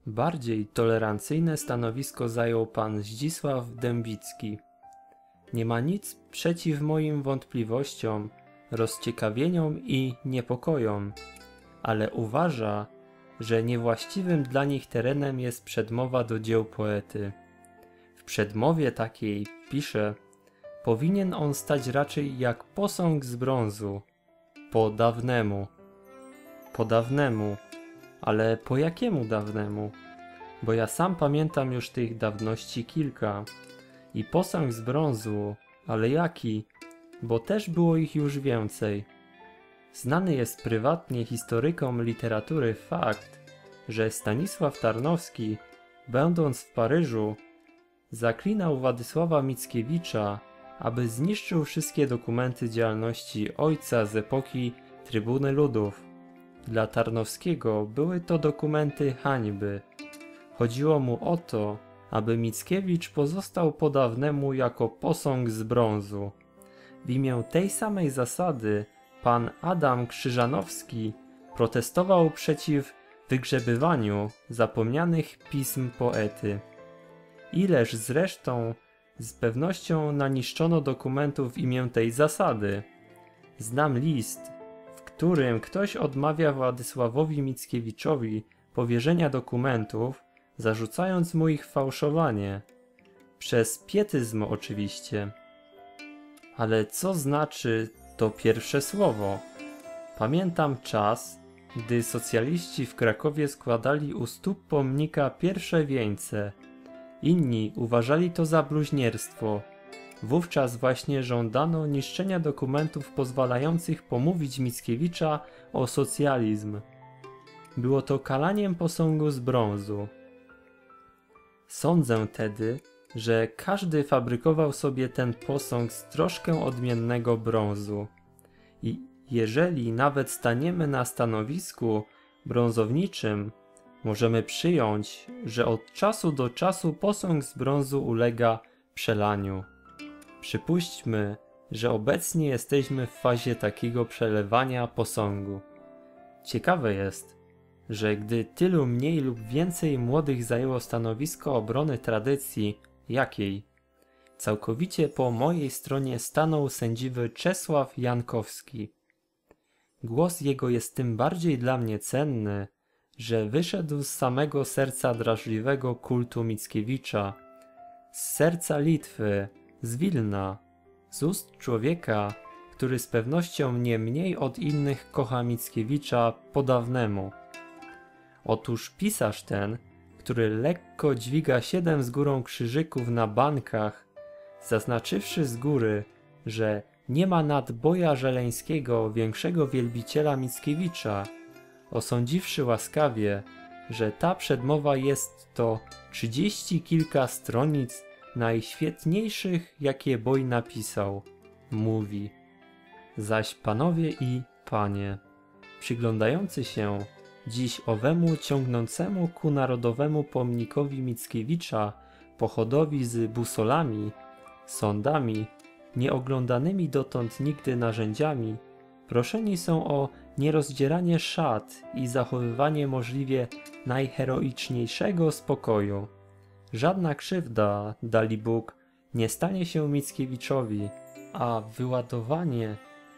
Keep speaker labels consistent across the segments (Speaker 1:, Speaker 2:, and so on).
Speaker 1: Bardziej tolerancyjne stanowisko zajął pan Zdzisław Dębicki. Nie ma nic przeciw moim wątpliwościom, rozciekawieniom i niepokojom, ale uważa, że niewłaściwym dla nich terenem jest przedmowa do dzieł poety. W przedmowie takiej, pisze, powinien on stać raczej jak posąg z brązu, po dawnemu. Po dawnemu, ale po jakiemu dawnemu? Bo ja sam pamiętam już tych dawności kilka. I posąg z brązu, ale jaki? Bo też było ich już więcej. Znany jest prywatnie historykom literatury fakt, że Stanisław Tarnowski, będąc w Paryżu, zaklinał Władysława Mickiewicza, aby zniszczył wszystkie dokumenty działalności ojca z epoki Trybuny Ludów. Dla Tarnowskiego były to dokumenty hańby. Chodziło mu o to, aby Mickiewicz pozostał po dawnemu jako posąg z brązu. W imię tej samej zasady pan Adam Krzyżanowski protestował przeciw wygrzebywaniu zapomnianych pism poety. Ileż zresztą z pewnością naniszczono dokumentów w imię tej zasady. Znam list, w którym ktoś odmawia Władysławowi Mickiewiczowi powierzenia dokumentów, zarzucając mu ich fałszowanie. Przez pietyzm oczywiście. Ale co znaczy to pierwsze słowo? Pamiętam czas, gdy socjaliści w Krakowie składali u stóp pomnika pierwsze wieńce. Inni uważali to za bluźnierstwo. Wówczas właśnie żądano niszczenia dokumentów pozwalających pomówić Mickiewicza o socjalizm. Było to kalaniem posągu z brązu. Sądzę tedy, że każdy fabrykował sobie ten posąg z troszkę odmiennego brązu. I jeżeli nawet staniemy na stanowisku brązowniczym, możemy przyjąć, że od czasu do czasu posąg z brązu ulega przelaniu. Przypuśćmy, że obecnie jesteśmy w fazie takiego przelewania posągu. Ciekawe jest, że gdy tylu mniej lub więcej młodych zajęło stanowisko obrony tradycji, jakiej? Całkowicie po mojej stronie stanął sędziwy Czesław Jankowski. Głos jego jest tym bardziej dla mnie cenny, że wyszedł z samego serca drażliwego kultu Mickiewicza, z serca Litwy, z Wilna, z ust człowieka, który z pewnością nie mniej od innych kocha Mickiewicza po dawnemu. Otóż pisarz ten, który lekko dźwiga 7 z górą krzyżyków na bankach, zaznaczywszy z góry, że nie ma nad Boja Żeleńskiego większego wielbiciela Mickiewicza, osądziwszy łaskawie, że ta przedmowa jest to 30 kilka stronic najświetniejszych, jakie Boj napisał, mówi. Zaś panowie i panie, przyglądający się dziś owemu ciągnącemu ku narodowemu pomnikowi Mickiewicza pochodowi z busolami, sądami, nieoglądanymi dotąd nigdy narzędziami, proszeni są o nierozdzieranie szat i zachowywanie możliwie najheroiczniejszego spokoju. Żadna krzywda, dali Bóg, nie stanie się Mickiewiczowi, a wyładowanie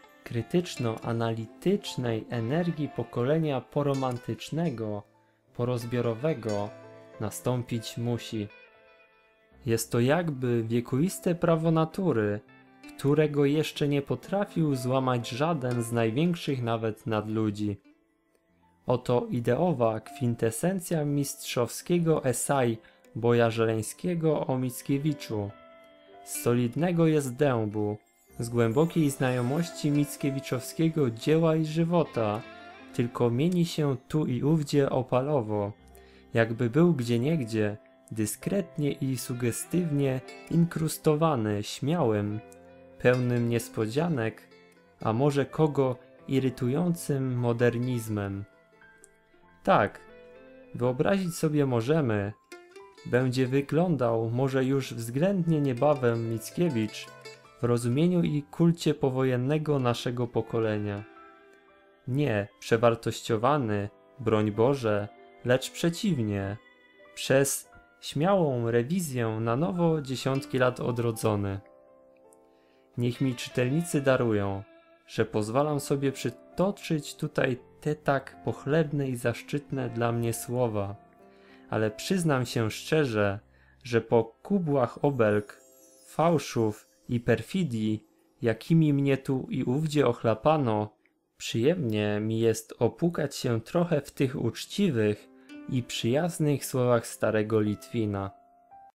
Speaker 1: krytyczno-analitycznej energii pokolenia poromantycznego, porozbiorowego nastąpić musi. Jest to jakby wiekuiste prawo natury, którego jeszcze nie potrafił złamać żaden z największych nawet nadludzi. Oto ideowa kwintesencja mistrzowskiego esai Boja Żeleńskiego o Mickiewiczu. Z solidnego jest dębu, z głębokiej znajomości mickiewiczowskiego dzieła i żywota, tylko mieni się tu i ówdzie opalowo, jakby był gdzieniegdzie dyskretnie i sugestywnie inkrustowany śmiałym, pełnym niespodzianek, a może kogo irytującym modernizmem. Tak, wyobrazić sobie możemy, będzie wyglądał może już względnie niebawem Mickiewicz w rozumieniu i kulcie powojennego naszego pokolenia. Nie przewartościowany, broń Boże, lecz przeciwnie, przez śmiałą rewizję na nowo dziesiątki lat odrodzony. Niech mi czytelnicy darują, że pozwalam sobie przytoczyć tutaj te tak pochlebne i zaszczytne dla mnie słowa, ale przyznam się szczerze, że po kubłach obelg, fałszów i perfidii, jakimi mnie tu i ówdzie ochlapano, przyjemnie mi jest opłukać się trochę w tych uczciwych i przyjaznych słowach starego Litwina.